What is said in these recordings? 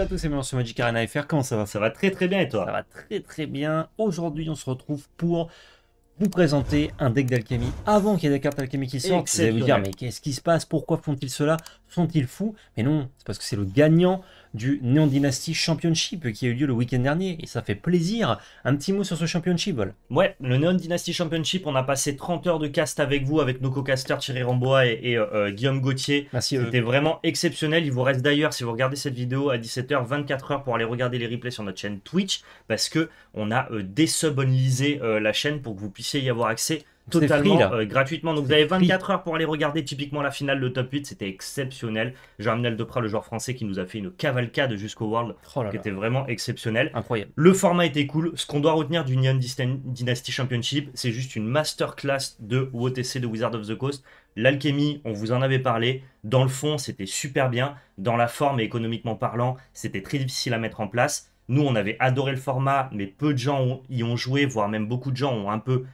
à tous et bienvenue sur Magic Arena FR, comment ça va? Ça va très très bien et toi? Ça va très très bien. Aujourd'hui on se retrouve pour vous présenter un deck d'alchimie avant qu'il y ait des cartes alchimie qui sortent. Vous allez vous dire mais qu'est-ce qui se passe? Pourquoi font-ils cela? Sont-ils fous? Mais non, c'est parce que c'est le gagnant du Neon Dynasty Championship qui a eu lieu le week-end dernier et ça fait plaisir. Un petit mot sur ce championship, Vol. Ouais, le Neon Dynasty Championship, on a passé 30 heures de cast avec vous, avec nos co-casters Thierry Rambois et Guillaume Gauthier. Merci. C'était vraiment exceptionnel. Il vous reste d'ailleurs, si vous regardez cette vidéo à 17h, 24 heures pour aller regarder les replays sur notre chaîne Twitch, parce que on a désubonlisé la chaîne pour que vous puissiez y avoir accès totalement gratuitement. Donc vous avez 24 heures pour aller regarder typiquement la finale de top 8, c'était exceptionnel. Jean-Amnel Deprat, le joueur français qui nous a fait une cavalcade jusqu'au World, qui était vraiment exceptionnel. Incroyable. Le format était cool. Ce qu'on doit retenir du Neon Dynasty Championship, c'est juste une masterclass de WOTC de Wizard of the Coast. L'alchimie, on vous en avait parlé. Dans le fond, c'était super bien. Dans la forme et économiquement parlant, c'était très difficile à mettre en place. Nous, on avait adoré le format, mais peu de gens y ont joué, voire même beaucoup de gens ont un peu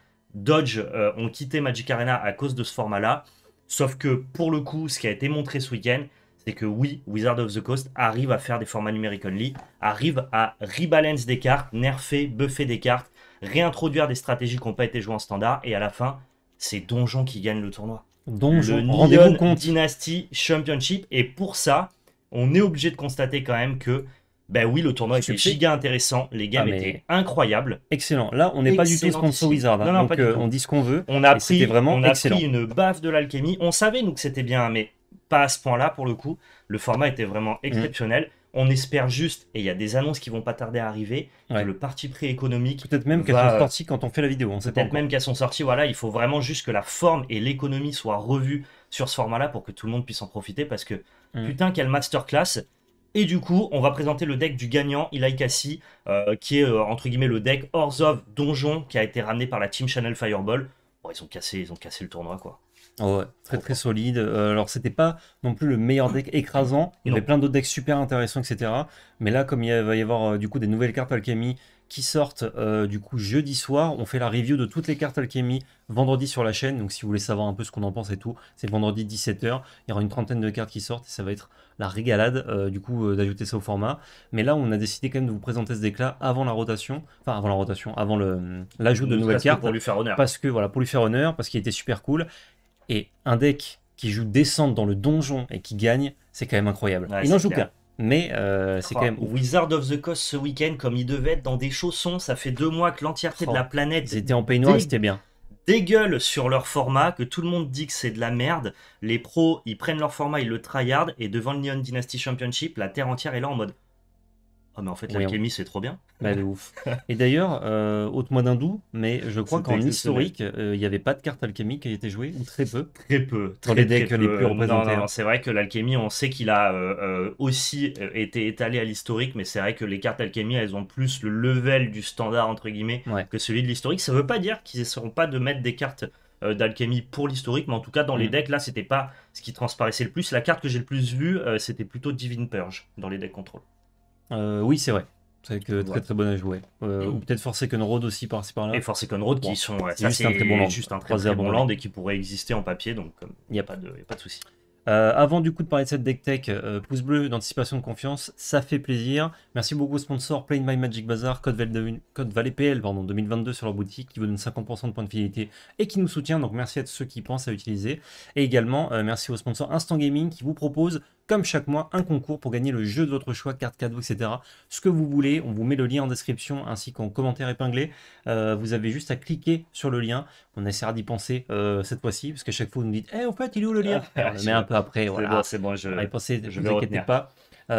ont quitté Magic Arena à cause de ce format-là. Sauf que, pour le coup, ce qui a été montré ce week-end, c'est que oui, Wizard of the Coast arrive à faire des formats numériques only, arrive à rebalance des cartes, nerfer, buffer des cartes, réintroduire des stratégies qui n'ont pas été jouées en standard, et à la fin, c'est Donjon qui gagne le tournoi. Donjon, le rendez-vous Neon compte. Dynasty Championship, et pour ça, on est obligé de constater quand même que ben oui, le tournoi était giga intéressant, les games étaient incroyables. Excellent. Là, on n'est pas du tout sponsor Wizard, hein, non, donc on dit ce qu'on veut. On a pris une baffe de l'alchimie. On savait nous que c'était bien, mais pas à ce point-là pour le coup. Le format était vraiment exceptionnel. On espère juste, et il y a des annonces qui vont pas tarder à arriver, que le parti pris économique. Peut-être même qu'elles sont sorties quand on fait la vidéo. Peut-être même qu'elles sont sorties. Voilà, il faut vraiment juste que la forme et l'économie soient revues sur ce format-là pour que tout le monde puisse en profiter parce que putain, quelle masterclass! Et du coup, on va présenter le deck du gagnant, Ilai Kassi, qui est entre guillemets le deck Orzhov Donjon, qui a été ramené par la Team Channel Fireball. Bon, ils ont cassé le tournoi, quoi. Oh ouais, très solide. Alors, c'était pas non plus le meilleur deck écrasant. Il y avait plein d'autres decks super intéressants, etc. Mais là, comme il va y avoir du coup des nouvelles cartes alchimie qui sortent du coup jeudi soir, on fait la review de toutes les cartes alchimie vendredi sur la chaîne. Donc si vous voulez savoir un peu ce qu'on en pense et tout, c'est vendredi 17h. Il y aura une trentaine de cartes qui sortent et ça va être la régalade du coup d'ajouter ça au format. Mais là, on a décidé quand même de vous présenter ce deck-là avant la rotation. Enfin, avant la rotation, avant l'ajout de nouvelles cartes. Pour lui faire honneur. Parce que voilà, pour lui faire honneur, parce qu'il était super cool. Et un deck qui joue descente dans le donjon et qui gagne, c'est quand même incroyable. Ouais, il n'en joue qu'un. Mais c'est quand même ouf. Wizard of the Coast ce week-end, comme il devait être dans des chaussons, ça fait 2 mois que l'entièreté de la planète. Ils étaient en peignoir, c'était bien. Dégueule sur leur format, que tout le monde dit que c'est de la merde. Les pros, ils prennent leur format, ils le tryhard, et devant le Neon Dynasty Championship, la terre entière est là en mode oh, mais en fait, l'alchimie, c'est trop bien. Bah, de ouf. Et d'ailleurs, haute mois d'un doux, mais je crois qu'en historique, il n'y avait pas de carte alchimique qui a été jouée, ou très peu. Très peu. Dans les decks les plus représentés. Non, c'est vrai que l'alchimie, on sait qu'il a aussi été étalé à l'historique, mais c'est vrai que les cartes alchimie, elles ont plus le level du standard, entre guillemets, que celui de l'historique. Ça ne veut pas dire qu'ils n'essaieront pas de mettre des cartes d'alchimie pour l'historique, mais en tout cas, dans les decks, là, c'était pas ce qui transparaissait le plus. La carte que j'ai le plus vue, c'était plutôt Divine Purge dans les decks contrôle. Oui, c'est vrai. C'est que très bon à jouer. Ou peut-être Forsaken Road aussi par-ci par-là. Et Forsaken Road qui sont. C'est juste un très bon land. Juste un très bon land et qui pourrait exister en papier, donc il n'y a pas de souci. Avant du coup de parler de cette deck tech, pouce bleu d'anticipation de confiance, ça fait plaisir. Merci beaucoup au sponsor Play My Magic Bazaar, code VALEPL 2022 sur leur boutique qui vous donne 50% de points de fidélité et qui nous soutient. Donc merci à tous ceux qui pensent à utiliser. Et également merci au sponsor Instant Gaming qui vous propose comme chaque mois un concours pour gagner le jeu de votre choix, carte cadeau, etc. Ce que vous voulez, on vous met le lien en description ainsi qu'en commentaire épinglé. Vous avez juste à cliquer sur le lien. On essaiera d'y penser cette fois-ci parce qu'à chaque fois vous nous dites en fait il est où le lien? On le met un peu après. Voilà. C'est bon, je vais penser, je ne vais vous inquiétez pas.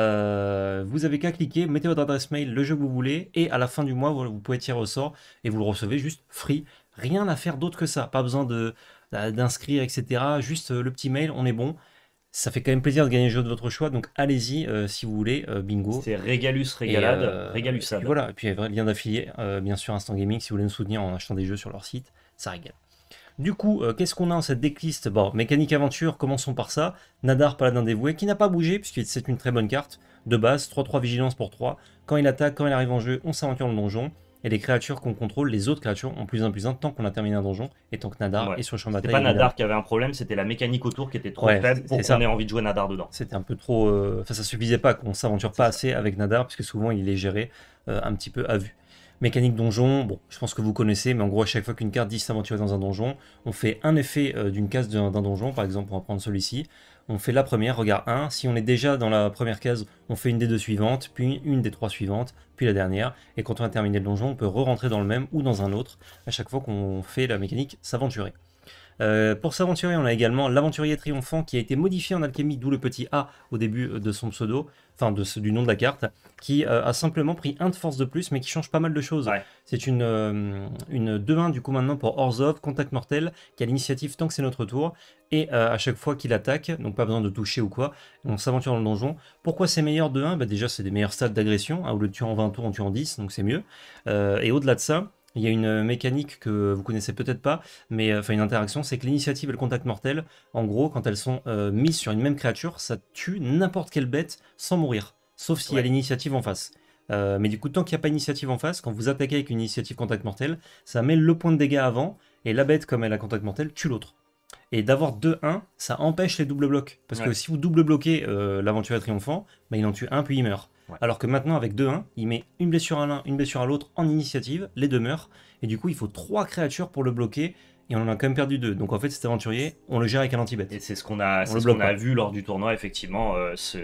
Vous avez qu'à cliquer, mettez votre adresse mail, le jeu que vous voulez, et à la fin du mois, vous pouvez tirer au sort et vous le recevez juste free. Rien à faire d'autre que ça. Pas besoin d'inscrire, etc. Juste le petit mail, on est bon. Ça fait quand même plaisir de gagner le jeu de votre choix, donc allez-y si vous voulez, bingo. C'est Régalus, Régalade, Régalusade. Voilà, et puis il y a lien d'affilié, bien sûr Instant Gaming, si vous voulez nous soutenir en achetant des jeux sur leur site, ça régale. Du coup, qu'est-ce qu'on a dans cette decklist? Bon, mécanique aventure, commençons par ça. Nadar, paladin dévoué, qui n'a pas bougé, puisque c'est une très bonne carte. De base, 3-3 vigilance pour 3. Quand il attaque, quand il arrive en jeu, on s'aventure dans le donjon. et les créatures qu'on contrôle, les autres créatures, ont +1/+1 tant qu'on a terminé un donjon, et tant que Nadar Ouais. est sur le champ de C'était bataille. pas Évidemment. Nadar qui avait un problème, c'était la mécanique autour qui était trop Ouais, faible pour c'est ça. qu'on ait envie de jouer Nadar dedans. C'était un peu trop... Enfin, ça suffisait pas, qu'on s'aventure pas assez avec Nadar, puisque souvent il est géré un petit peu à vue. Mécanique donjon, bon, je pense que vous connaissez, mais en gros, à chaque fois qu'une carte dit s'aventurer dans un donjon, on fait un effet d'une case d'un donjon. Par exemple, on va prendre celui-ci. On fait la première, regard 1. Si on est déjà dans la première case, on fait une des 2 suivantes, puis une des 3 suivantes, puis la dernière. Et quand on a terminé le donjon, on peut re-rentrer dans le même ou dans un autre, à chaque fois qu'on fait la mécanique s'aventurer. Pour s'aventurer, on a également l'aventurier triomphant qui a été modifié en alchimie, d'où le petit A au début de son pseudo, enfin du nom de la carte, qui a simplement pris 1 de force de plus, mais qui change pas mal de choses. Ouais. C'est une 2-1 du coup maintenant pour Orzhov, contact mortel, qui a l'initiative tant que c'est notre tour, et à chaque fois qu'il attaque, donc pas besoin de toucher ou quoi, on s'aventure dans le donjon. Pourquoi c'est meilleur 2-1 ? Bah déjà c'est des meilleurs stats d'agression, au lieu de tuer en 20 tours, on tue en 10, donc c'est mieux. Et au-delà de ça, il y a une mécanique que vous connaissez peut-être pas, mais enfin une interaction, c'est que l'initiative et le contact mortel, en gros, quand elles sont mises sur une même créature, ça tue n'importe quelle bête sans mourir, sauf s'il y a l'initiative en face. Mais du coup, tant qu'il n'y a pas d'initiative en face, quand vous attaquez avec une initiative contact mortel, ça met le point de dégâts avant, et la bête, comme elle a contact mortel, tue l'autre. Et d'avoir 2-1, ça empêche les double blocs. Parce que si vous double bloquez l'aventurier triomphant, bah, il en tue un puis il meurt. Ouais. Alors que maintenant, avec 2-1, il met une blessure à l'un, une blessure à l'autre en initiative, les deux meurent. Et du coup, il faut 3 créatures pour le bloquer. Et on en a quand même perdu 2. Donc en fait, cet aventurier, on le gère avec un anti-bet. Et c'est ce qu'on a, vu lors du tournoi, effectivement.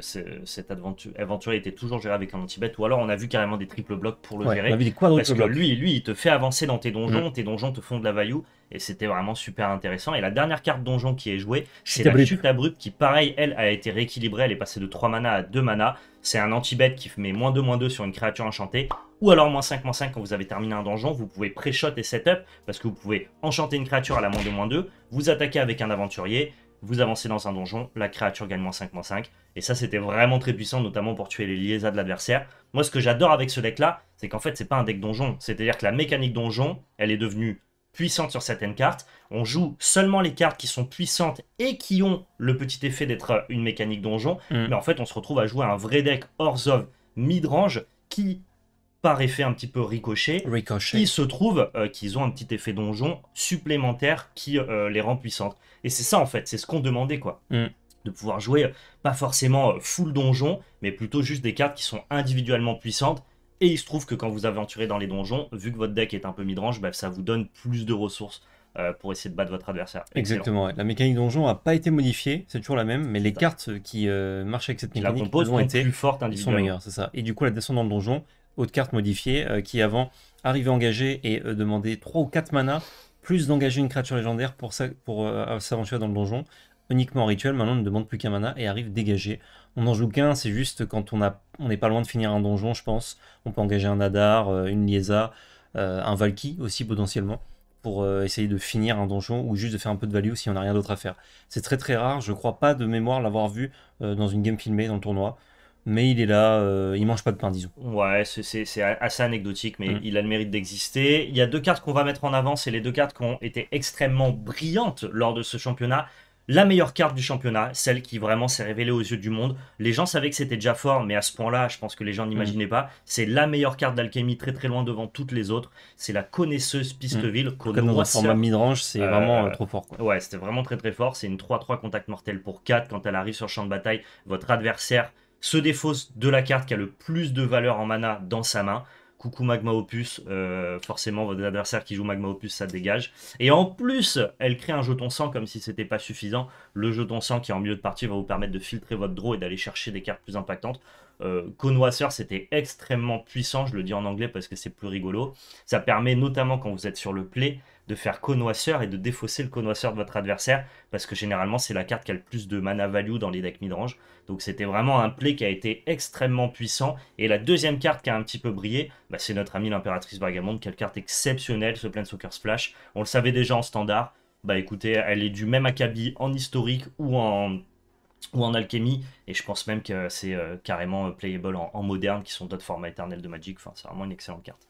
Cet aventurier était toujours géré avec un anti-bet. Ou alors on a vu carrément des triple blocs pour le gérer. On a vu des quadruple parce que blocs. lui, il te fait avancer dans tes donjons. Tes donjons te font de la value. Et c'était vraiment super intéressant. Et la dernière carte donjon qui est jouée, c'est la chute abrupte qui, pareil, elle a été rééquilibrée. Elle est passée de 3 mana à 2 mana. C'est un anti-bet qui met -2/-2 sur une créature enchantée. Ou alors -5/-5 quand vous avez terminé un donjon. Vous pouvez pré-shot et setup parce que vous pouvez enchanter une créature à la -2/-2. Vous attaquez avec un aventurier. Vous avancez dans un donjon. La créature gagne -5/-5. Et ça, c'était vraiment très puissant, notamment pour tuer les liaisons de l'adversaire. Moi, ce que j'adore avec ce deck-là, c'est qu'en fait, c'est pas un deck donjon. C'est-à-dire que la mécanique donjon, elle est devenue puissante sur certaines cartes. On joue seulement les cartes qui sont puissantes et qui ont le petit effet d'être une mécanique donjon. Mais en fait, on se retrouve à jouer un vrai deck Orzhov midrange qui, par effet un petit peu ricochet, il se trouve qu'ils ont un petit effet donjon supplémentaire qui les rend puissantes. Et c'est ça en fait, c'est ce qu'on demandait quoi. De pouvoir jouer pas forcément full donjon, mais plutôt juste des cartes qui sont individuellement puissantes. Et il se trouve que quand vous aventurez dans les donjons, vu que votre deck est un peu midrange, bah, ça vous donne plus de ressources pour essayer de battre votre adversaire. Exactement, ouais. La mécanique donjon n'a pas été modifiée, c'est toujours la même, mais les cartes qui marchent avec cette mécanique ont été plus fortes individuellement. Sont meilleures, c'est ça. Et du coup, la descente dans le donjon, autre carte modifiée, qui avant arrivait engagée et demandait 3 ou 4 mana, plus d'engager une créature légendaire pour s'aventurer dans le donjon. Uniquement en rituel, maintenant on ne demande plus qu'un mana et arrive dégagé. On n'en joue qu'un, c'est juste quand on n'est pas loin de finir un donjon, je pense. On peut engager un Nadar, une Liesa, un Valky aussi potentiellement, pour essayer de finir un donjon ou juste de faire un peu de value si on n'a rien d'autre à faire. C'est très très rare, je crois pas de mémoire l'avoir vu dans une game filmée dans le tournoi. Mais il est là, il mange pas de pain, disons. Ouais, c'est assez anecdotique, mais il a le mérite d'exister. Il y a 2 cartes qu'on va mettre en avant, c'est les 2 cartes qui ont été extrêmement brillantes lors de ce championnat. La meilleure carte du championnat, celle qui vraiment s'est révélée aux yeux du monde. Les gens savaient que c'était déjà fort, mais à ce point-là, je pense que les gens n'imaginaient pas. C'est la meilleure carte d'alchimie, très très loin devant toutes les autres. C'est la connaisseuse Pisteville. Dans un format midrange, c'est vraiment trop fort, quoi. Ouais, c'était vraiment très très fort. C'est une 3-3 contact mortel pour 4. Quand elle arrive sur le champ de bataille, votre adversaire se défausse de la carte qui a le plus de valeur en mana dans sa main. Coucou Magma Opus, forcément votre adversaire qui joue Magma Opus, ça dégage. Et en plus, elle crée un jeton sang comme si c'était pas suffisant. Le jeton sang qui en milieu de partie va vous permettre de filtrer votre draw et d'aller chercher des cartes plus impactantes. Connoisseur, c'était extrêmement puissant, je le dis en anglais parce que c'est plus rigolo. Ça permet notamment quand vous êtes sur le play de faire connoisseur et de défausser le connoisseur de votre adversaire parce que généralement c'est la carte qui a le plus de mana value dans les decks midrange. Donc c'était vraiment un play qui a été extrêmement puissant. Et la deuxième carte qui a un petit peu brillé, bah, c'est notre amie l'impératrice vagabonde. Quelle carte exceptionnelle, ce Planeswalker Splash. On le savait déjà en standard. Bah écoutez, elle est du même acabit en historique ou en alchimie, et je pense même que c'est carrément playable en moderne, qui sont d'autres formats éternels de Magic. Enfin, c'est vraiment une excellente carte.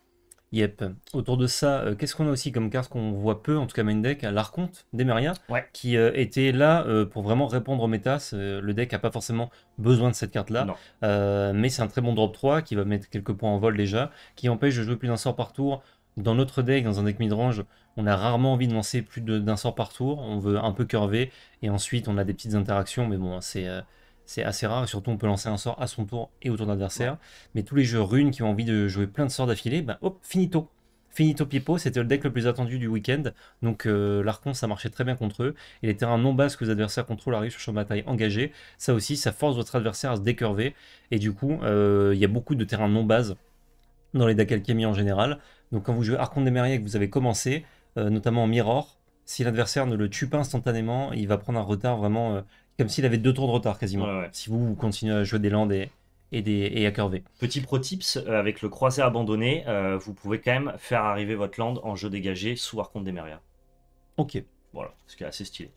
Yep. Autour de ça, qu'est-ce qu'on a aussi comme carte qu'on voit peu, en tout cas main deck, l'Archonte d'Emeria, Ouais, qui était là pour vraiment répondre au méta. Le deck n'a pas forcément besoin de cette carte-là, non. mais c'est un très bon drop 3 qui va mettre quelques points en vol déjà, qui empêche de jouer plus d'un sort par tour. Dans notre deck, dans un deck midrange, on a rarement envie de lancer plus d'un sort par tour, on veut un peu curver, et ensuite on a des petites interactions, mais bon, c'est assez rare, et surtout on peut lancer un sort à son tour et au tour d'adversaire. Ouais. Mais tous les jeux runes qui ont envie de jouer plein de sorts d'affilée, bah hop, finito. Finito Pipo, c'était le deck le plus attendu du week-end. Donc l'Archon, ça marchait très bien contre eux. Et les terrains non bases que les adversaires contrôlent arrivent sur champ de bataille engagé. Ça aussi, ça force votre adversaire à se décurver. Et du coup, il y a beaucoup de terrains non bases dans les decks alchimie en général. Donc quand vous jouez Archon d'Emeria et que vous avez commencé, notamment en Mirror, si l'adversaire ne le tue pas instantanément, il va prendre un retard vraiment comme s'il avait 2 tours de retard quasiment. Ouais, ouais. Si vous continuez à jouer des landes et à curver. Petit pro tips, avec le croisé abandonné, vous pouvez quand même faire arriver votre land en jeu dégagé sous Archonte d'Emeria. Ok. Voilà, ce qui est assez stylé.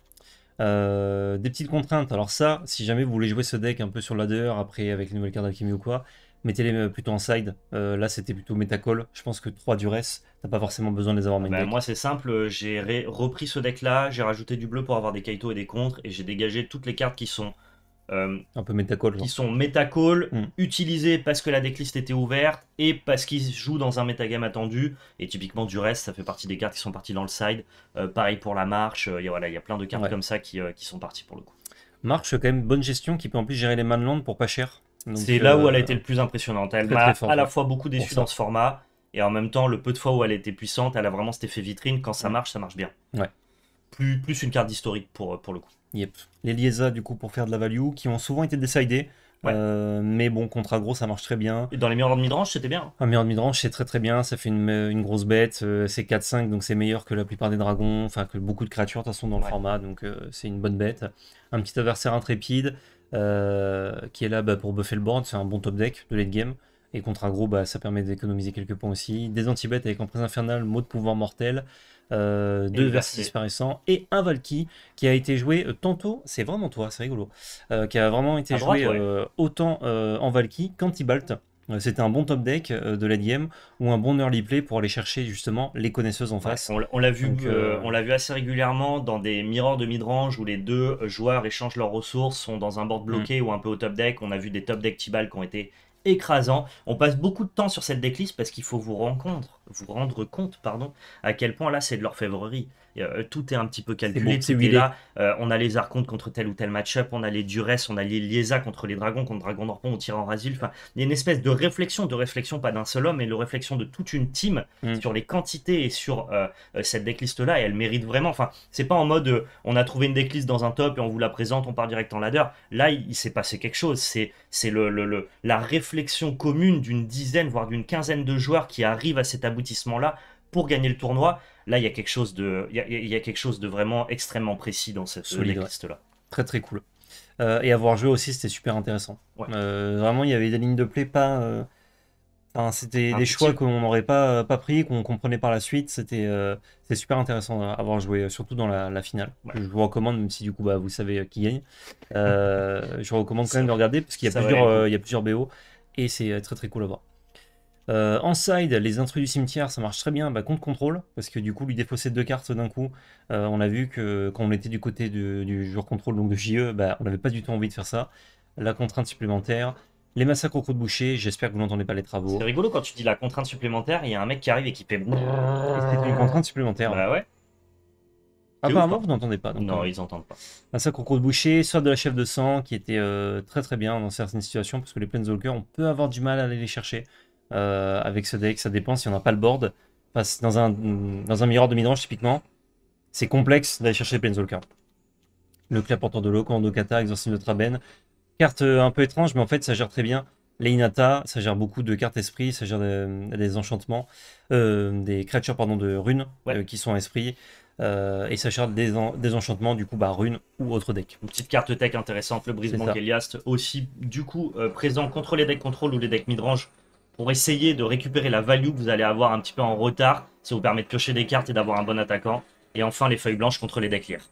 Des petites contraintes. Alors ça, si jamais vous voulez jouer ce deck un peu sur ladder, après avec les nouvelles cartes d'alchimie ou quoi, mettez-les plutôt en side. Là, c'était plutôt métacall. Je pense que 3 duress, t'as pas forcément besoin de les avoir main Ben, deck. moi c'est simple, j'ai repris ce deck là, j'ai rajouté du bleu pour avoir des kaito et des contres, et j'ai dégagé toutes les cartes Un peu métacall, qui genre. sont métacall, Hmm. utilisées parce que la decklist était ouverte, et parce qu'ils jouent dans un metagame attendu, et typiquement du reste, ça fait partie des cartes qui sont parties dans le side. Pareil pour la marche, voilà, il y a plein de cartes Ouais. comme ça qui sont parties pour le coup. Marche, quand même, bonne gestion qui peut en plus gérer les manlands pour pas cher. Donc, C'est là où elle a été le plus impressionnante. Elle très m'a très à forte la ouais, fois beaucoup pour déçu ça. dans ce format, et en même temps, le peu de fois où elle était puissante, elle a vraiment cet effet vitrine. Quand ça marche bien. Ouais. Plus une carte d'historique pour le coup. Yep. Les Liesa, du coup, pour faire de la value, qui ont souvent été décidés. Ouais. Mais bon, contre aggro, ça marche très bien. Et dans les meilleurs de midrange, c'était bien. Un meilleur de midrange, c'est très très bien. Ça fait une grosse bête. C'est 4-5, donc c'est meilleur que la plupart des dragons. Enfin, que beaucoup de créatures, de toute façon, dans le Ouais. format. Donc c'est une bonne bête. Un petit adversaire intrépide qui est là bah, pour buffer le board. C'est un bon top deck de late game. Et contre aggro, bah, ça permet d'économiser quelques points aussi. Des anti-bêtes avec emprise infernale, mot de pouvoir mortel. Deux versis versé. disparaissants et un Valky qui a été joué tantôt, c'est vraiment toi, c'est rigolo, qui a vraiment été À droite, joué ouais. autant en Valky qu'Antibalt. C'était un bon top deck de la DM ou un bon early play pour aller chercher justement les connaisseuses en Ouais. face. On l'a vu, Donc, on l'a vu assez régulièrement dans des mirrors de midrange où les deux joueurs échangent leurs ressources, sont dans un board bloqué ou un peu au top deck. On a vu des top deck Tibalt qui ont été écrasants. On passe beaucoup de temps sur cette decklist parce qu'il faut vous rendre compte, pardon, à quel point là c'est de l'orfèvrerie. Tout est un petit peu calculé, bon, c'est tout est huilé. là. On a les archontes contre tel ou tel match-up, on a les duress, on a les liesa contre les dragons, contre Dragon d'Orpon ou Tyran Razil. Enfin, il y a une espèce de réflexion pas d'un seul homme, mais de réflexion de toute une team sur les quantités et sur cette decklist-là, et elle mérite vraiment. Enfin, c'est pas en mode on a trouvé une decklist dans un top et on vous la présente, on part direct en ladder. Là, il s'est passé quelque chose. C'est la réflexion commune d'une dizaine, voire d'une quinzaine de joueurs qui arrivent à cet aboutissement-là pour gagner le tournoi. Là, il y a quelque chose de vraiment extrêmement précis dans cette Solide, decklist-là. Très très cool. Et avoir joué aussi, c'était super intéressant. Ouais. Vraiment, il y avait des lignes de play pas. Enfin, c'était Un des choix petit- qu'on n'aurait pas pris, qu'on comprenait par la suite. C'était super intéressant à avoir joué, surtout dans la finale. Ouais. Je vous recommande, même si du coup bah, vous savez qui gagne, je vous recommande quand même de regarder parce qu'il y a ça valait le coup. il y a plusieurs BO et c'est très très cool à voir. En side, les intrus du cimetière, ça marche très bien bah, contre contrôle parce que du coup, lui défausser 2 cartes d'un coup, on a vu que quand on était du côté du joueur contrôle, donc de JE, bah, on n'avait pas du tout envie de faire ça. La contrainte supplémentaire. Les massacres au croc de boucher, j'espère que vous n'entendez pas les travaux. C'est rigolo quand tu dis la contrainte supplémentaire, il y a un mec qui arrive et qui fait. Et c'est une contrainte supplémentaire. Bah ouais. C'est Apparemment, ouf, vous n'entendez pas. Donc, non, ils entendent pas. massacre au croc de boucher, soit de la chef de sang, qui était très très bien dans certaines situations, parce que les Planeswalkers, on peut avoir du mal à aller les chercher avec ce deck. Ça dépend si on n'a pas le board. Enfin, dans un miroir de midrange, typiquement, c'est complexe d'aller chercher les Planeswalkers. Le clair porteur de l'eau, Commando Kata, Exorcisme de Traben. Carte un peu étrange, mais en fait, ça gère très bien. Les Inata, ça gère beaucoup de cartes esprit, ça gère des enchantements, des créatures pardon, de runes Ouais. qui sont esprits, et ça gère des enchantements, du coup, bah, runes ou autre deck. Une petite carte tech intéressante, le brise-banc C'est ça. Eliast, aussi du coup présent contre les decks contrôle ou les decks midrange pour essayer de récupérer la value que vous allez avoir un petit peu en retard. Ça vous permet de piocher des cartes et d'avoir un bon attaquant. Et enfin les feuilles blanches contre les decks lire.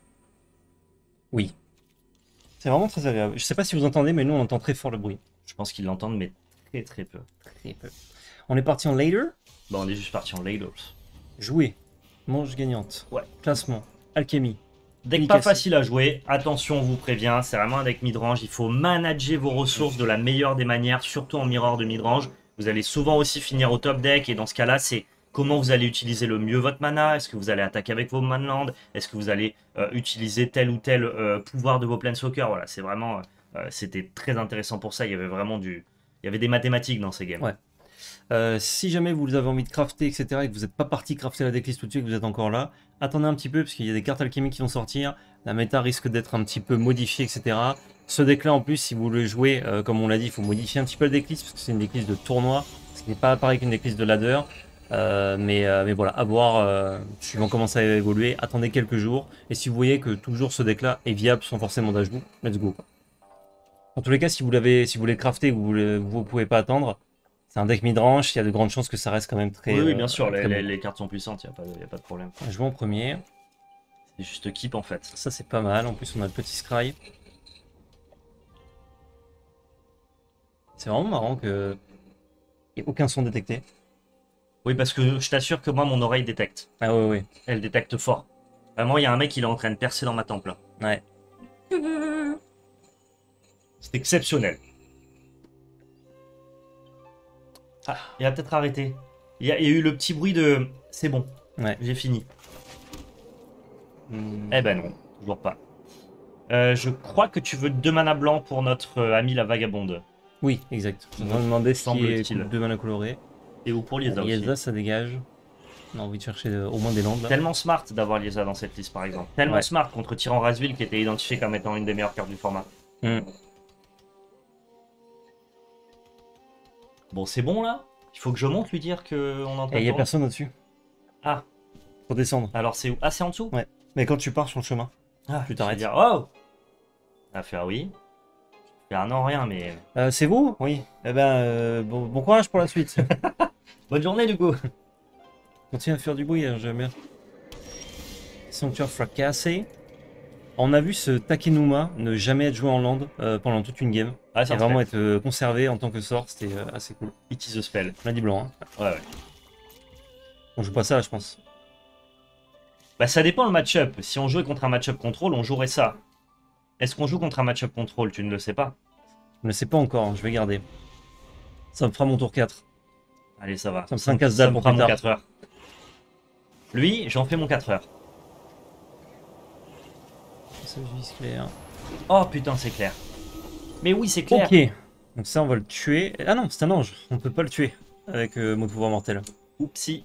Oui. C'est vraiment très agréable. Je sais pas si vous entendez, mais nous, on entend très fort le bruit. Je pense qu'ils l'entendent, mais très très peu. Très peu. On est parti en later. Bah, on est juste parti en Laylos. Jouer. Manche gagnante. Ouais. Classement. Alchimie. Deck pas facile à jouer, attention on vous prévient, c'est vraiment un deck midrange, il faut manager vos ressources de la meilleure des manières, surtout en mirror de midrange. Vous allez souvent aussi finir au top deck et dans ce cas-là c'est comment vous allez utiliser le mieux votre mana, est-ce que vous allez attaquer avec vos manlands, est-ce que vous allez utiliser tel ou tel pouvoir de vos planeswalkers, voilà c'est vraiment, c'était très intéressant pour ça, il y avait vraiment il y avait des mathématiques dans ces games. Ouais. Si jamais vous avez envie de crafter, etc., et que vous n'êtes pas parti crafter la decklist tout de suite, que vous êtes encore là, attendez un petit peu, parce qu'il y a des cartes alchimiques qui vont sortir, la méta risque d'être un petit peu modifiée, etc. Ce deck-là, en plus, si vous le jouez, comme on l'a dit, il faut modifier un petit peu la decklist, parce que c'est une decklist de tournoi, ce qui n'est pas pareil qu'une decklist de ladder. Mais voilà, à voir, suivant comment ça va évoluer, attendez quelques jours, et si vous voyez que toujours ce deck-là est viable sans forcément d'ajout, let's go. En tous les cas, si vous voulez crafter, vous pouvez pas attendre. C'est un deck midrange, il y a de grandes chances que ça reste quand même très. Oui, bien sûr, très bon. les cartes sont puissantes, il n'y a pas de problème. Jouer en premier. C'est juste keep en fait. Ça, c'est pas mal. En plus, on a le petit scry. C'est vraiment marrant que. Il n'y ait aucun son détecté. Oui, parce que je t'assure que moi, mon oreille détecte. Ah ouais, ouais. Elle détecte fort. Vraiment, il y a un mec qui est en train de percer dans ma tempe là. Ouais. C'est exceptionnel. Ah, il va peut-être arrêter. Il y a eu le petit bruit de... C'est bon, Ouais. j'ai fini. Eh ben non, toujours pas. Je crois que tu veux 2 mana blancs pour notre ami la vagabonde. Oui, exact. Je me demandais ce qui est Semble-t-il. 2 mana colorés. Et ou pour Liesa aussi. Liesa, ça dégage. On a envie de chercher au moins des landes là. Tellement smart d'avoir Liesa dans cette liste par exemple. Tellement Ouais. smart contre Tyran Razville qui était identifié comme étant une des meilleures cartes du format. Hmm. Bon, c'est bon là. Il faut que je monte lui dire qu'on est en train Et il n'y a de... personne au-dessus. Ah, Faut descendre. alors c'est où? Ah, c'est en dessous? Ouais. Mais quand tu pars sur le chemin, Ah, tu je t'arrêtes. vais dire, oh! À faire oui. Faire non, rien, mais... C'est vous? Oui. Eh ben, bon courage pour la suite. Bonne journée du coup. Continue à faire du bruit, hein, j'aime bien. Sanctuaire fracassé. On a vu ce Takenuma ne jamais être joué en land pendant toute une game. Ah, Et c'est vraiment vraiment... être conservé en tant que sort, c'était assez cool. It is a spell. On a dit blanc, hein. Ouais, ouais. On joue pas ça, je pense. Bah ça dépend le match-up. Si on jouait contre un match-up contrôle, on jouerait ça. Est-ce qu'on joue contre un match-up contrôle? Tu ne le sais pas. Je ne sais pas encore, hein, je vais garder. Ça me fera mon tour 4. Allez, ça va. Ça me fera un casse-dalle me pour fera plus mon tard. 4 heures. Lui, j'en fais mon 4 heures. Ça, je vis clair. Oh putain, c'est clair. Mais oui, c'est clair. Ok. Donc ça, on va le tuer. Ah non, c'est un ange. On peut pas le tuer avec mot de pouvoir mortel. Oupsie.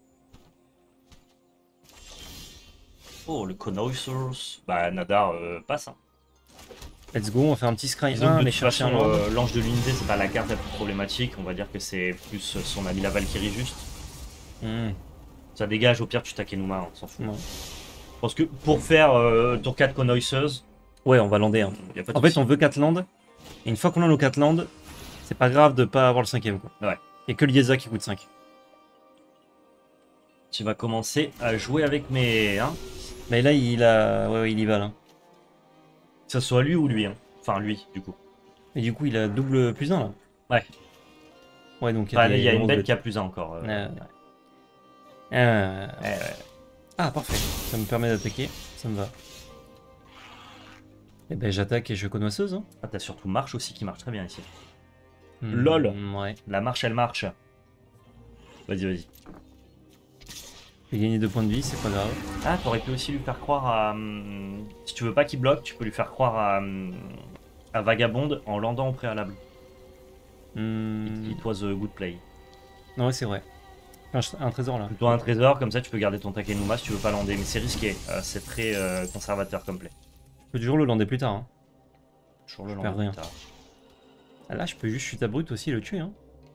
Oh, le Connoisseurs. Bah, Nadar passe. Hein. Let's go, on va faire un petit scry. Disons que de mais toute chercher façon, un land. l'ange de l'unité, c'est pas la carte la plus problématique. On va dire que c'est plus son ami la Valkyrie juste. Hmm, Ça dégage, au pire, tu Takenuma, on s'en fout. ouais. Je pense que pour faire tour 4 Connoisseurs, Ouais, on va lander. Hein. y a pas de En fait, souci. on veut 4 lands. Et une fois qu'on a nos 4 lands, c'est pas grave de pas avoir le 5ème. Quoi. Ouais. Et que Liesa qui coûte 5. Tu vas commencer à jouer avec mes... Hein, Mais là, il a. Ouais, il y va là. que ce soit lui ou lui. Hein. Enfin, lui, du coup. Et du coup, il a double plus 1 là. Ouais. Ouais, donc Enfin, il y a une grosses bête bêtes. qui a plus 1 encore. Ouais. Ouais. Ah, parfait. Ça me permet d'attaquer. Ça me va. Et ben, j'attaque et je connoisseuse. Hein. Ah, t'as surtout marche aussi qui marche très bien ici. Hmm, LOL. Ouais. La marche, elle marche. Vas-y, vas-y. J'ai gagné 2 points de vie, c'est pas grave. Ah, t'aurais pu aussi lui faire croire à... si tu veux pas qu'il bloque, tu peux lui faire croire à Vagabonde en landant au préalable. Hmm, It was a good play. Non, ouais, c'est vrai. Un trésor là. Plutôt un trésor, comme ça tu peux garder ton Takenuma si tu veux pas lander. Mais c'est risqué, c'est très conservateur comme play. Je peux toujours le lander plus tard. Hein. Toujours le Je lander perds rien. plus tard. Ah, là, je peux juste chuter à brut aussi et le tuer. Hein.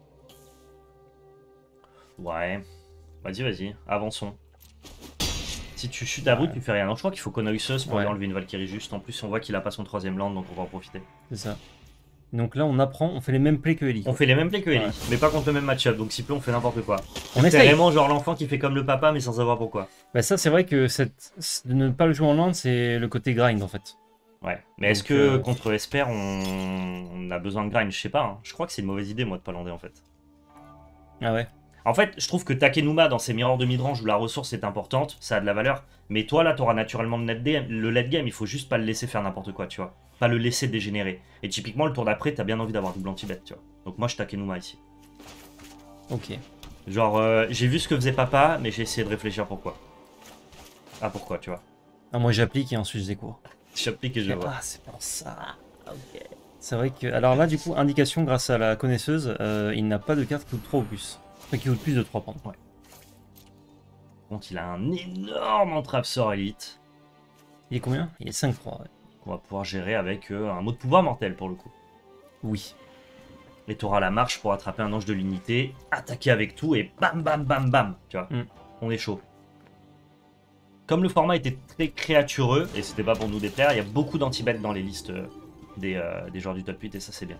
Ouais. Vas-y, vas-y, avançons. Si tu chutes à brut, tu fais rien. Donc je crois qu'il faut Connoisseuse pour Ouais. lui enlever une Valkyrie juste. En plus, on voit qu'il a pas son 3ème land, donc on va en profiter. C'est ça. Donc là, on apprend, on fait les mêmes plays que Ellie. On fait les mêmes plays que Ellie, Ouais. mais pas contre le même match-up. Donc si peu, on fait n'importe quoi. On C'est essaye. vraiment genre l'enfant qui fait comme le papa, mais sans savoir pourquoi. Bah ça, c'est vrai que de ne pas le jouer en land, c'est le côté grind en fait. Ouais. Mais est-ce Donc, que contre Esper, on a besoin de grind? Je sais pas. Hein. Je crois que c'est une mauvaise idée, moi, de pas lander en fait. Ah ouais. En fait, je trouve que Takenuma, dans ses mirrors de midrange où la ressource est importante, ça a de la valeur. Mais toi, là, t'auras naturellement le late game, il faut juste pas le laisser faire n'importe quoi, tu vois. Pas le laisser dégénérer. Et typiquement, le tour d'après, t'as bien envie d'avoir double anti-bet, tu vois. Donc moi, je Takenuma ici. Ok. Genre, j'ai vu ce que faisait papa, mais j'ai essayé de réfléchir pourquoi. Ah, pourquoi, tu vois. Ah, moi j'applique et ensuite je découvre. J'applique et je vois. Ah, c'est pour ça. Ok. C'est vrai que. Alors là, du coup, indication grâce à la connaisseuse, il n'a pas de carte qui coûte 3 ou plus. Enfin, qui coûte plus de 3, pardon. Ouais. Par contre, il a un énorme entrave sort élite. Il est combien? Il est 5-3, ouais. On va pouvoir gérer avec un mot de pouvoir mortel pour le coup. Oui. Et tu auras la marche pour attraper un ange de l'unité, attaquer avec tout et bam bam bam bam. Tu vois, on est chaud. Comme le format était très créatureux, et c'était pas pour nous déplaire, il y a beaucoup d'anti-bêtes dans les listes des joueurs du top 8 et ça c'est bien.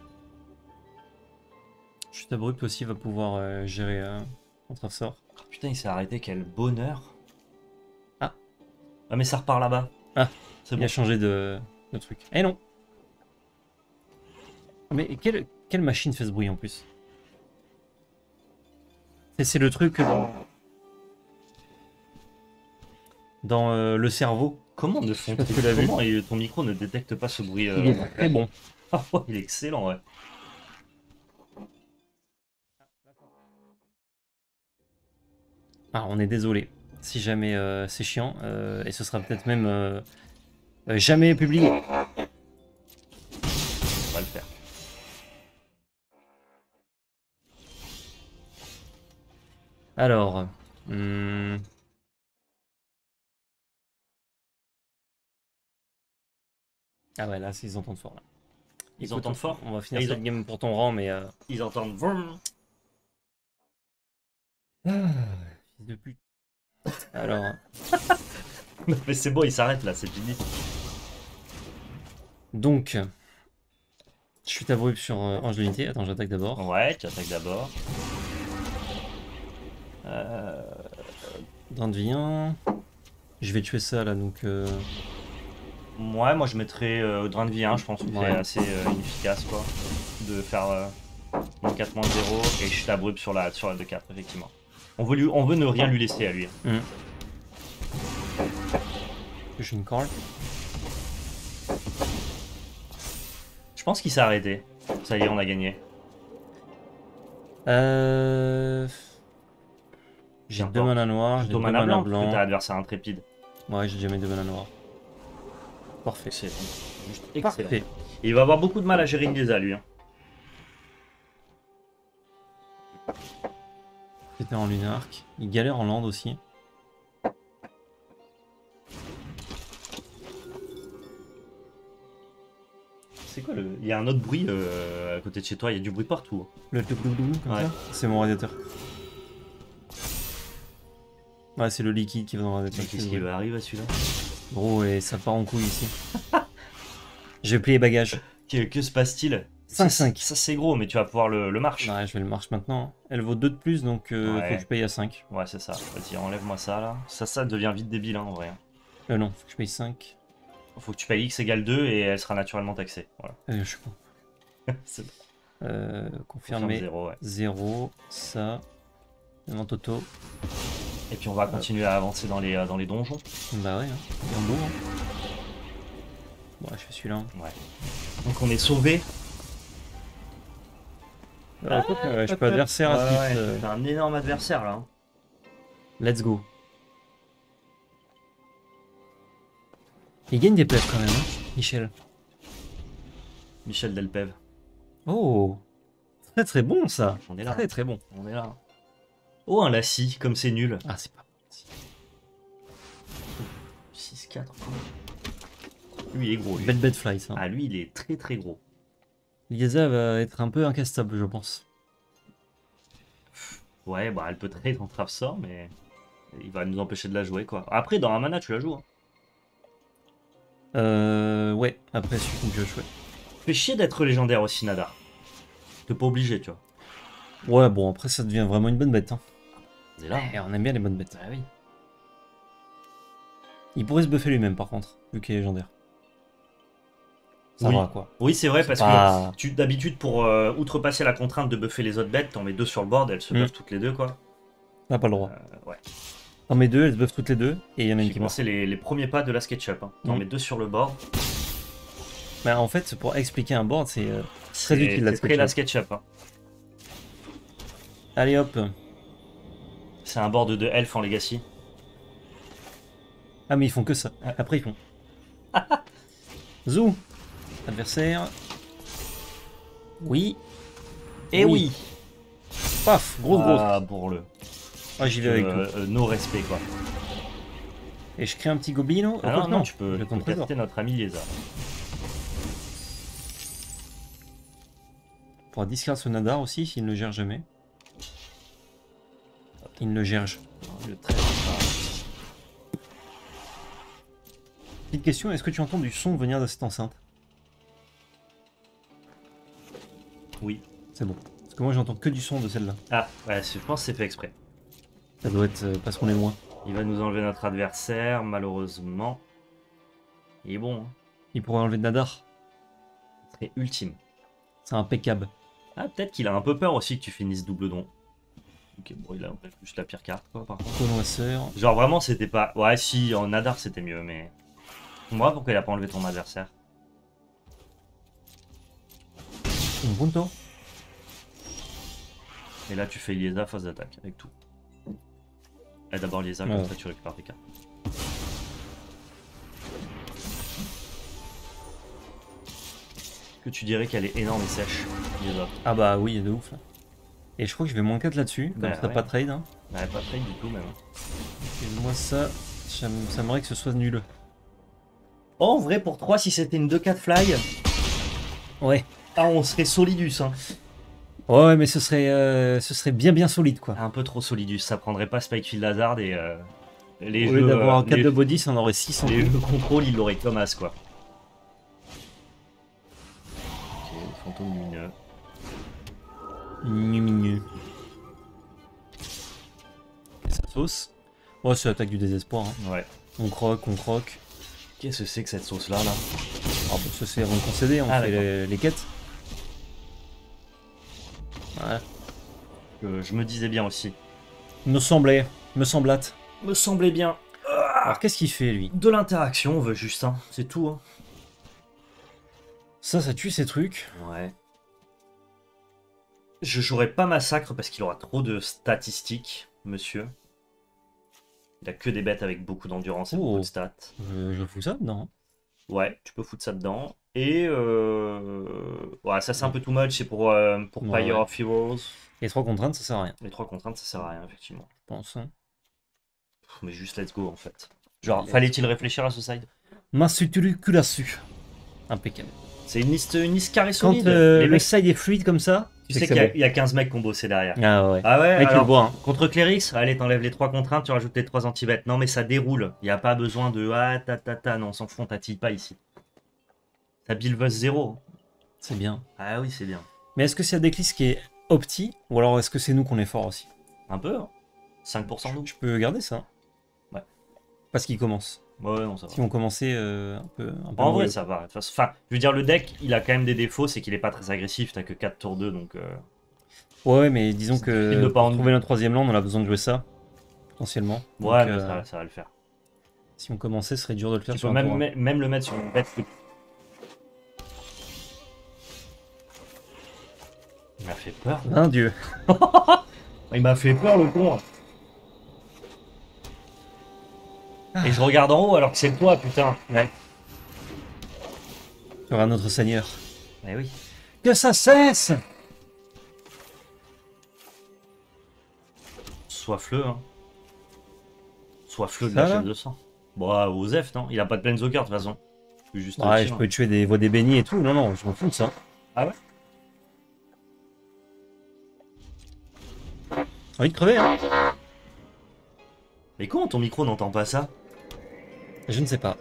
Chute abrupte aussi va pouvoir gérer contre sort. Oh, putain, il s'est arrêté, quel bonheur. Ah. Ah, mais ça repart là-bas. Ah, c'est il bon. a changé de truc. Eh non. Mais quelle machine fait ce bruit en plus? C'est le truc dans le cerveau. Comment ton micro ne détecte pas ce bruit Il est très bon. Ah ouais, il est excellent, ouais. Ah, on est désolé. Si jamais c'est chiant, et ce sera peut-être même jamais publié. On va le faire. Alors, ah ouais, là, ils entendent fort. Là. Ils entendent fort. On va finir cette game pour ton rang, mais... Ils entendent... Vroom. Ah, fils de pute. Alors... Mais c'est bon, il s'arrête là, c'est fini. Donc... Chute abrupte sur Ange de l'unité. Attends, j'attaque d'abord. Ouais, tu attaques d'abord. Drain de vie 1. Je vais tuer ça là, donc... Ouais, moi je mettrais drain de vie 1, je pense que c'est assez inefficace quoi. De faire moins 4 moins 0 et chute abrupte sur la 2-4, effectivement. On veut ne rien lui laisser à lui. Je une call. Je pense qu'il s'est arrêté. Ça y est, on a gagné. J'ai 2 mana noirs, j'ai 2 mana blancs. Parce que t'as adversaire intrépide. Ouais, j'ai déjà mis 2 mana noirs. Parfait. C'est juste excellent. Parfait. Et il va avoir beaucoup de mal à gérer une Geza, lui. Hein. C'était en Lunark. Il galère en land aussi. C'est quoi le... Il y a un autre bruit à côté de chez toi, il y a du bruit partout. Le doublou comme ouais. ça. C'est mon radiateur. Ouais, c'est le liquide qui va dans le radiateur. Qu'est-ce qui lui arrive à celui-là? Gros, et ça part en couille ici. Je vais plier bagages. Que se passe-t-il? 5-5. Ça c'est gros, mais tu vas pouvoir le marche. Ouais, je vais le marche maintenant. Elle vaut 2 de plus, donc faut que je paye à 5. Ouais, c'est ça. Vas-y, enlève-moi ça là. Ça devient vite débile hein, en vrai. Non, faut que je paye 5. Faut que tu payes x égale 2 et elle sera naturellement taxée. Voilà. Je suis con. C'est confirmer 0, ouais. 0, ça. Mon toto. Et puis on va continuer à avancer dans les donjons. Bah ouais, hein. Et en beau, hein. Bon, je fais celui-là. Ouais. Donc on est sauvé. Je peux adversaire à ouais, t'as un énorme adversaire là. Hein. Let's go. Il gagne des peps quand même, hein, Michel. Michel Delpev. Oh, très très bon ça. On est là. Très très bon. On est là. Oh, un Lassie, comme c'est nul. Ah, c'est pas bon. 6-4. Lui, il est gros. Lui. Bad fly, ça. Ah, lui, il est très très gros. Liesa va être un peu incastable, je pense. Ouais, bah elle peut trade en trap sort, mais il va nous empêcher de la jouer, quoi. Après, dans un mana, tu la joues. Hein. Ouais, après, celui qu'on pioche, ouais. Fait chier d'être légendaire aussi, Nada. T'es pas obligé, tu vois. Ouais, bon, après, ça devient vraiment une bonne bête. Hein. On est là. Et on aime bien les bonnes bêtes. Ah oui. Il pourrait se buffer lui-même, par contre, vu qu'il est légendaire. Ça va, quoi. Oui, c'est vrai, parce que d'habitude, pour outrepasser la contrainte de buffer les autres bêtes, t'en mets 2 sur le board, elles se buffent toutes les deux, quoi. On n'a pas le droit. Ouais. T'en mets deux, elles se buffent toutes les deux, et il y en a une J'ai qui meurt. commencé les premiers pas de la SketchUp. Hein. T'en mets 2 sur le bord. Bah, en fait, pour expliquer un board, c'est très utile la C'est très la SketchUp. SketchUp. Hein. Allez hop. C'est un board de Elf en Legacy. Ah, mais ils font que ça. Après, ils font. Zou. Adversaire. Oui. Et oui. Paf, grosse. Ah, pour le. Ah, j'y vais avec tout. No respect, quoi. Et je crée un petit gobelino. Ah Oh, non, tu peux je trésor. caster notre ami lézard. On pourra discard ce Nadar aussi s'il ne le gère jamais. Il ne le gère. Le trésor. Petite question, est-ce que tu entends du son venir de cette enceinte? Oui. C'est bon. Parce que moi j'entends que du son de celle-là. Ah, ouais, je pense que c'est fait exprès. Ça doit être parce qu'on est loin. Il va nous enlever notre adversaire, malheureusement. Il est bon, hein. Il pourrait enlever de Nadar. C'est ultime. C'est impeccable. Ah, peut-être qu'il a un peu peur aussi que tu finisses double don. Ok, bon, il a juste la pire carte, quoi, par contre. Connoisseur. Genre, vraiment, c'était pas... Ouais, si, en Nadar, c'était mieux, mais... Moi, pourquoi il a pas enlevé ton adversaire? Un punto. Et là, tu fais Liesa phase d'attaque, avec tout. Et d'abord Liesa, comme ça, tu récupères tes cartes. Que tu dirais qu'elle est énorme et sèche, Liesa. Ah bah oui, de ouf là. Et je crois que je vais moins 4 là-dessus, comme Bah, ça ouais. pas trade. Hein. Ouais, pas trade du tout, même. Et moi ça, j'aimerais que ce soit nul. Oh, en vrai, pour 3, si c'était une 2-4 fly, Ouais. ah, on serait solidus, hein. Ouais, mais ce serait bien solide quoi. Un peu trop solidus, ça prendrait pas Spikefield Hazard et les Au lieu jeux... d'avoir 4 les, de body, ça en aurait 6 en les tout. jeux contrôle, ils l'auraient comme as, quoi. Ok, fantôme lumineux. Minu. Et sa sauce. Oh, c'est l'attaque du désespoir. Hein. Ouais. On croque, on croque. Qu'est-ce que c'est que cette sauce-là, là? Ah, bah, ça c'est avant de concéder, on Ah, fait les quêtes. Voilà. Je me disais bien aussi. Me semblait, me semblate. Me semblait bien. Alors qu'est-ce qu'il fait lui? De l'interaction, on veut juste, hein. C'est tout, hein. Ça tue ces trucs. Ouais. Je jouerai pas Massacre parce qu'il aura trop de statistiques, monsieur. Il a que des bêtes avec beaucoup d'endurance et beaucoup de stats. Je fous ça dedans. Ouais, tu peux foutre ça dedans. Et ouais, ça c'est un peu too much, c'est pour Pyre of Heroes. Et 3 contraintes, ça sert à rien. Les 3 contraintes, ça sert à rien, effectivement. Je pense. Hein. Mais juste let's go en fait. Genre, fallait-il réfléchir à ce side? Massutulu culassu. Impeccable. C'est une liste carré Quand solide. le side est fluide comme ça, tu sais qu'il y a 15 mecs qui ont bossé derrière. Ah ouais. Ah ouais, mec, alors, le voit, hein. Contre Clérix, allez, t'enlèves les 3 contraintes, tu rajoutes les 3 anti-bêtes. Non, mais ça déroule. Il n'y a pas besoin de non, on s'en fout, on t'attille pas ici. Ça build 0. C'est bien. Ah oui, c'est bien. Mais est-ce que c'est Adeclis qui est opti, ou alors est-ce que c'est nous qu'on est fort aussi? Un peu, hein. 5% nous. Je peux garder ça. Ouais. Parce qu'il commence. Ouais, non, ça va. Si on commençait un peu en vrai, ça va. De toute façon, enfin, je veux dire, le deck, il a quand même des défauts, c'est qu'il est pas très agressif. T'as que 4 tours 2, donc. Ouais, mais disons que pour trouver notre 3ème land, on a besoin de jouer ça, potentiellement. Ouais, donc, mais ça va le faire. Si on commençait, ce serait dur de le faire Tu sur peux un tour. même le mettre sur une bête. Il m'a fait peur. Un dieu. Il m'a fait peur, le con. Et je regarde en haut alors que c'est toi, putain. Ouais. Tu auras notre seigneur. Eh oui. Que ça cesse! Soif-le, hein. Soif-le de Ça, la là chaîne de sang. Bon, Osef, non? Il a pas de Planeswalker, de toute façon. Juste Ouais, je peux tuer des voix des bénis et tout. Non, non, je m'en fous de ça. Ah ouais? Envie de crever, hein? Mais comment ton micro n'entend pas ça? Je ne sais pas.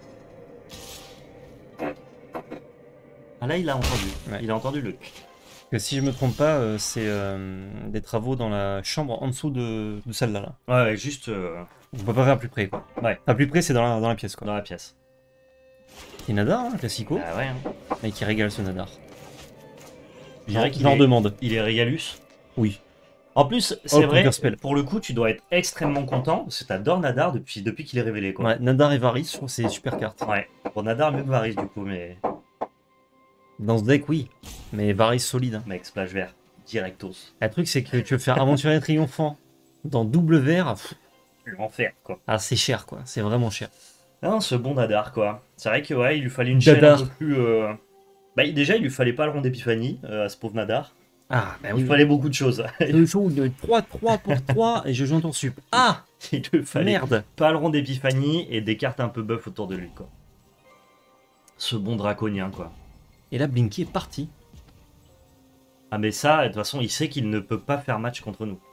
Ah là, il a entendu. Ouais. Il a entendu le... Que si je me trompe pas, c'est des travaux dans la chambre en dessous de celle-là. Là. Ouais, juste On peut pas faire plus près, quoi. Ouais. À plus près, c'est dans la pièce, quoi. dans la pièce. Et Nadar, hein, classico, Ah ouais, hein. mais qui régale ce Nadar. Je dirais qu'il leur est... demande. Il est Régalus. Oui. En plus, Oh, c'est vrai, Counterspell. pour le coup, tu dois être extrêmement content parce que t'adores Nadar depuis qu'il est révélé, quoi. Ouais, Nadar et Varys, je trouve que c'est des super cartes. Ouais. Bon, Nadar mieux que Varys, du coup, mais. Dans ce deck, oui. Mais Varys solide. Hein. Mec, splash vert. Directos. Le truc, c'est que tu veux faire aventurier triomphant dans double vert. L'enfer, quoi. Ah, c'est cher, quoi. C'est vraiment cher. Non, ce bon Nadar, quoi. C'est vrai que, ouais, il lui fallait une chaîne un Dadar. peu plus. Bah, déjà, il lui fallait pas le rond d'épiphanie à ce pauvre Nadar. Ah, bah Il oui. lui fallait beaucoup de choses. Je joue de 3-3 pour 3 et je joue en tour sup. Ah, Il lui fallait merde. pas le rond d'épiphanie et des cartes un peu buff autour de lui, quoi. Ce bon draconien, quoi. Et là, Blinky est parti. Ah, mais ça, de toute façon, il sait qu'il ne peut pas faire match contre nous.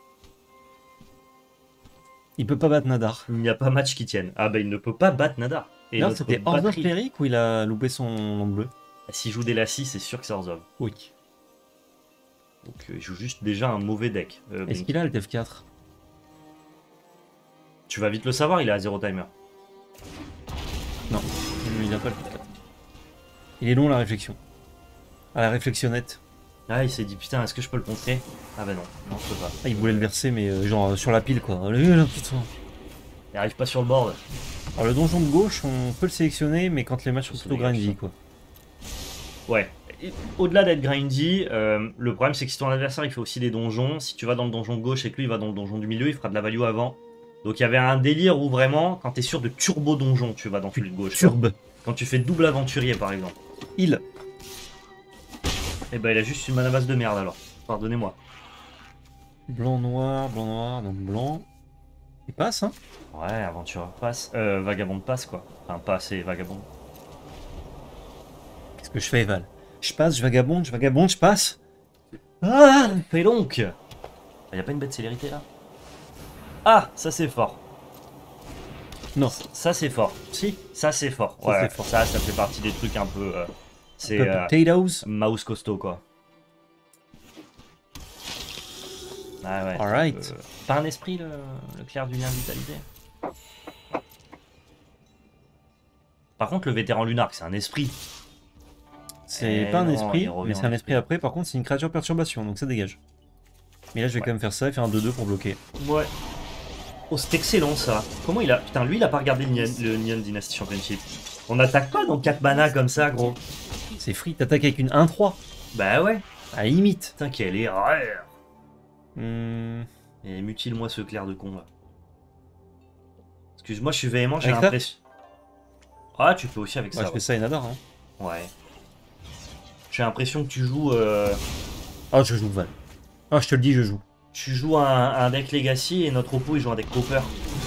Il peut pas battre Nadar. Il n'y a pas match qui tienne. Ah, bah, il ne peut pas battre Nadar. Et Là, notre c'était Order batterie- Cleric ou il a loupé son nom bleu? S'il joue des lacis, c'est sûr que c'est Orzhov. Oui. Donc, il joue juste déjà un mauvais deck. Est-ce Blink. qu'il a le TF4? Tu vas vite le savoir, il est à 0 timer. Non, il a pas le TF4. Il est long la réflexion. À la réflexionnette. Ah, il s'est dit putain, est-ce que je peux le contrer? Ah, bah non, non, je peux pas. Ah, il voulait le verser, mais genre sur la pile quoi. Là, putain. Il arrive pas sur le board. Alors le donjon de gauche, on peut le sélectionner, mais quand les matchs sont Ça plutôt dégage, grindy ça. quoi. Ouais. Et au-delà d'être grindy, le problème c'est que si ton adversaire il fait aussi des donjons, si tu vas dans le donjon de gauche et que lui il va dans le donjon du milieu, il fera de la value avant. Donc il y avait un délire où vraiment, quand t'es sûr de turbo donjon, tu vas dans celui de gauche. Turbe. Quand tu fais double aventurier par exemple. Il. Et bah il a juste une mana base de merde alors. Pardonnez-moi. Blanc, noir, donc blanc. Il passe hein. Ouais, aventureur passe. Vagabond passe quoi. Enfin pas assez vagabond. Qu'est-ce que je fais Val? Je passe, je vagabonde, je passe. Ah, Fais donc. Y a pas une bête célérité là? Ah, ça c'est fort. non. Ça c'est fort. Si. Ça c'est fort. Ça, Ouais, c'est fort. ça fait partie des trucs un peu. C'est Potatoes. mouse costaud quoi. Ah ouais. Alright. Pas un esprit le clair du lien de vitalité. Par contre, le vétéran lunarque, c'est un esprit. C'est Eh pas un non, esprit, il revient mais c'est en un esprit après. Par contre, c'est une créature perturbation, donc ça dégage. Mais là, je vais Ouais. quand même faire ça et faire un 2-2 pour bloquer. Ouais. Oh, c'est excellent ça. Comment il a. Putain, lui, il a pas regardé le Neon Dynasty Championship. On n'attaque pas dans 4 mana comme ça, gros. C'est free, t'attaques avec une 1-3. Bah ouais. À la limite. Putain, quelle est rare. Hmm, Et mutile-moi ce clair de con là. Excuse-moi, je suis véhément, j'ai Avec ça l'impression. Ah, tu peux aussi avec ouais, ça. je fais ça et Nadar. Hein. Ouais. J'ai l'impression que tu joues. Ah, je joue Val. Ah, je te le dis, je joue. Tu joues un deck Legacy et notre oppo il joue un deck Pauper.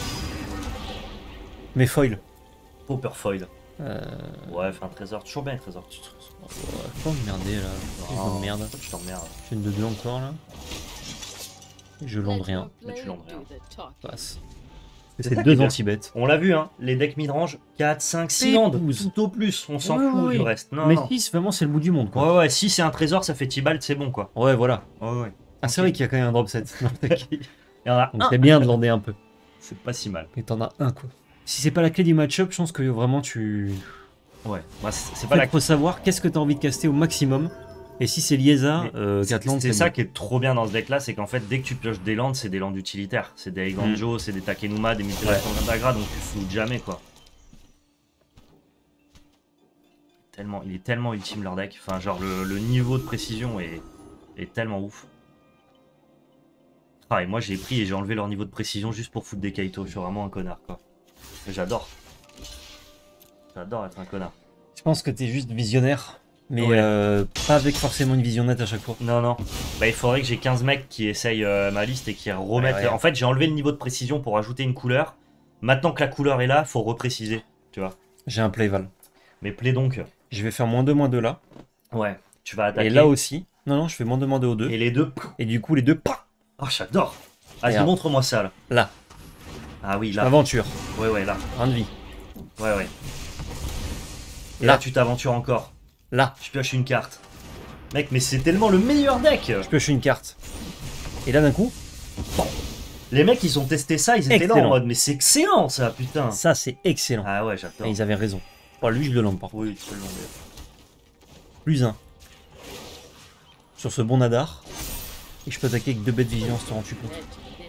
Mais foil. Pauper Foil. Euh... Ouais, fais un trésor. Toujours bien un trésor. Ouais, faut m'emmerder là. Je m'emmerde. Je t'emmerde. J'ai une 2-2 encore là. Je lande rien. Mais tu landes rien. Passe. C'est C'est ça deux qui est anti-bêtes. On l'a vu, hein. Les decks midrange, 4, 5, 6 Et landes. 12. Tout au plus. On s'en Ouais, fout ouais. du reste. Non, Mais non. 6, vraiment, c'est le bout du monde quoi. Ouais, ouais. Si c'est un trésor, ça fait Tibalt, c'est bon quoi. Ouais, voilà. Ouais, ouais. Ah, c'est Ok. vrai qu'il y a quand même un drop set. Non, t'inquiète. Il y en a Donc un. c'est bien de lander un peu. C'est pas si mal. Mais t'en as un quoi. Si c'est pas la clé du match-up, je pense que vraiment tu. Ouais. Bah, c'est En pas fait, la. faut savoir qu'est-ce que t'as envie de caster au maximum. Et si c'est Liesa, Mais Catland, c'est ça bon. qui est trop bien dans ce deck là, c'est qu'en fait dès que tu pioches des landes, c'est des landes utilitaires. C'est des Ganjo, c'est des Takenuma, des Mutilations d'Indagra, donc tu floutes jamais quoi. Il est tellement ultime leur deck, enfin genre le niveau de précision est tellement ouf. Ah et moi j'ai pris et j'ai enlevé leur niveau de précision juste pour foutre des Kaito, je suis vraiment un connard quoi. Mais j'adore. J'adore être un connard. Je pense que t'es juste visionnaire. Mais Ouais. pas avec forcément une vision nette à chaque fois. Non, non. Bah, il faudrait que j'ai 15 mecs qui essayent ma liste et qui remettent. Ouais, ouais. En fait, j'ai enlevé le niveau de précision pour ajouter une couleur. Maintenant que la couleur est là, faut repréciser. Tu vois. J'ai un playval. Mais play donc. Je vais faire -2/-2 là. Ouais. Tu vas attaquer. Et là aussi. Non, non, je fais -2/-2 aux deux. Et les deux. Et du coup, les deux, pas Oh, j'adore. Vas-y, Regarde. montre-moi ça là. là. Ah oui, là. Aventure. Ouais, ouais, là. Un de vie. Ouais, ouais. Et Là. là, tu t'aventures encore. Là. Je pioche une carte. Mec, mais c'est tellement le meilleur deck. Je pioche une carte. Et là, d'un coup, Les mecs, ils ont testé ça, ils étaient là en Excellent. mode, mais c'est excellent ça, putain. ça, c'est excellent. Ah ouais, j'adore. Et ils avaient raison. Oh, lui, je le lance pas. Oui, tu peux le demander. +1. Sur ce bon Nadar. Et je peux attaquer avec 2 bêtes de vigilance, te rends-tu compte?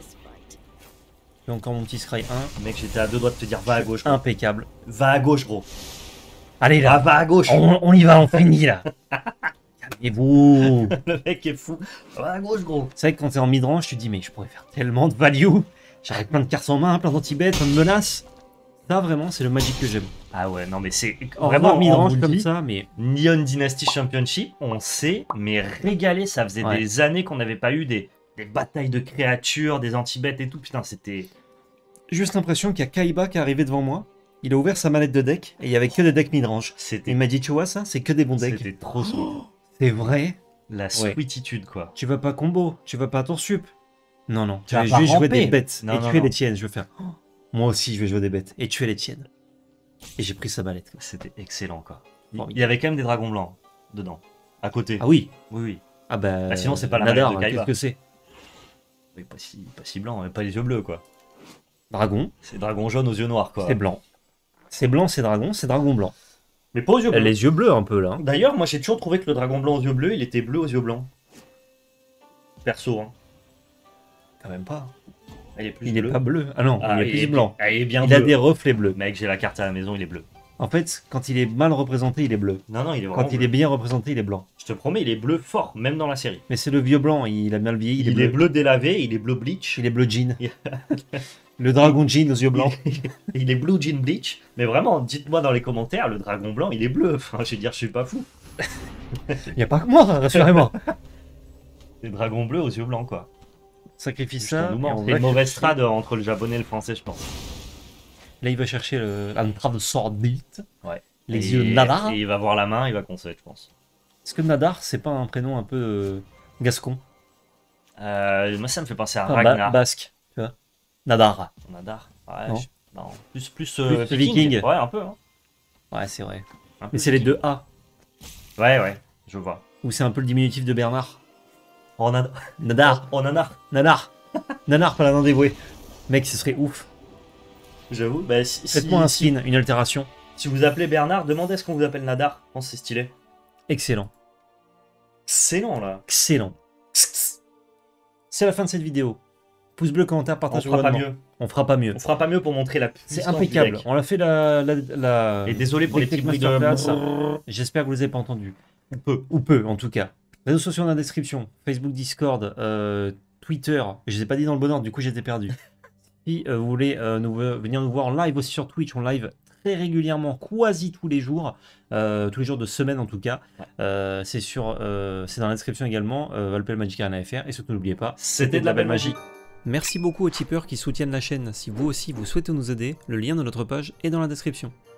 J'ai encore mon petit Scry 1. Mec, j'étais à 2 doigts de te dire va à gauche. Gros. Impeccable. Va à gauche, gros. Allez Ah, là, va à gauche. on y va, on finit là. Calmez-vous. Le mec est fou. Va à gauche, gros. C'est vrai que quand t'es en mid-range, tu te dis, mais je pourrais faire tellement de value. J'aurais plein de cartes en main, plein d'anti-bêtes, plein de menaces. Ça, vraiment, c'est le Magic que j'aime. Ah ouais, non, mais c'est Vraiment vraiment mid-range comme ça, mais Neon Dynasty Championship, on s'est mais régalé. Ça faisait Ouais. des années qu'on n'avait pas eu des batailles de créatures, des anti-bêtes et tout. Putain, c'était. juste l'impression qu'il y a Kaiba qui est arrivé devant moi. Il a ouvert sa manette de deck et il y avait que des decks mid-range. Et C'était il m'a dit, tu vois ça, c'est que des bons decks. c'était trop sweet. C'est vrai. La sweetitude, quoi. Tu vas pas combo, tu vas pas tour sup. Non, non, Tu je vas vais pas juste jouer ramper. des bêtes Non, et non, tuer non. les tiennes. Je vais faire, oh, moi aussi je vais jouer des bêtes et tuer les tiennes. Et j'ai pris sa mallette. C'était excellent, quoi. Bon, Il y avait quand même des dragons blancs dedans, à côté. Ah oui. Oui, oui. Ah bah, Bah, sinon, c'est pas la Nadar, mallette de Kaiba. qu'est-ce que c'est? Mais pas si blanc, pas les yeux bleus, quoi. Dragon, C'est dragon jaune aux yeux noirs, quoi. c'est blanc. C'est blanc, c'est dragon blanc. Mais pas aux yeux bleus. Les yeux bleus un peu là. D'ailleurs, moi j'ai toujours trouvé que le dragon blanc aux yeux bleus, il était bleu aux yeux blancs. Perso, hein. Quand même pas. Il est plus Il bleu. est pas bleu. Ah non, Ah, il est plus blanc. Ah, il est bien Il bleu. a des reflets bleus. Mec, j'ai la carte à la maison, il est bleu. En fait, quand il est mal représenté, il est bleu. Non, non, il est vraiment Quand il bleu. est bien représenté, il est blanc. Je te promets, il est bleu fort, même dans la série. Mais c'est le vieux blanc, il a bien vieilli, Il est bleu délavé, il est bleu bleach. Il est bleu jean. Le dragon jean aux yeux blancs. Il est blue jean bleach. Mais vraiment, dites-moi dans les commentaires, le dragon blanc, il est bleu. Enfin, je veux dire, je suis pas fou. Il n'y a pas que moi, rassurez-moi. Les dragons bleus aux yeux blancs, quoi. Sacrifie Putain, ça. nous et ment. on C'est va une mauvaise chercher- trad entre le japonais et le français, je pense. Là, il va chercher l'entrave de Swordbeat. Ouais. Les Et- yeux Nadar. Et il va voir la main, il va concéder, je pense. Est-ce que Nadar, c'est pas un prénom un peu gascon? Moi, ça me fait penser à Enfin, Ragnar. basque, tu vois. Nadar. Nadar. Ouais, Non. non. Plus Plus viking. viking. Ouais, un peu. Hein. Ouais, c'est vrai. Un peu Mais c'est les viking. deux A. Ouais, ouais, je vois. Ou c'est un peu le diminutif de Bernard. Oh, Nadar. oh nanar. Nanar. Nanar, pas la main dévouée. Mec, ce serait ouf. J'avoue. Bah, Faites-moi un spin, une altération. si vous appelez Bernard, demandez ce qu'on vous appelle Nadar. Je pense que c'est stylé. Excellent. Excellent, là. Excellent. C'est la fin de cette vidéo. Pouce bleu, commentaire, On partage, fera pas abonnement. mieux. On fera pas mieux. On fera pas mieux pour montrer la puissance C'est du impeccable. deck. On l'a fait la... Et désolé pour les petits bruits de... masterclass. J'espère que vous les avez pas entendus. Ou peu, en tout cas. Réseaux sociaux dans la description. Facebook, Discord, Twitter. Je les ai pas dit dans le bon ordre, du coup j'étais perdu. Si vous voulez venir nous voir en live aussi sur Twitch, on live très régulièrement, quasi tous les jours de semaine en tout cas. C'est dans la description également, Valpel Magic Arena FR. Et surtout n'oubliez pas, C'était de la belle magie. Merci beaucoup aux tipeurs qui soutiennent la chaîne. Si vous aussi vous souhaitez nous aider, le lien de notre page est dans la description.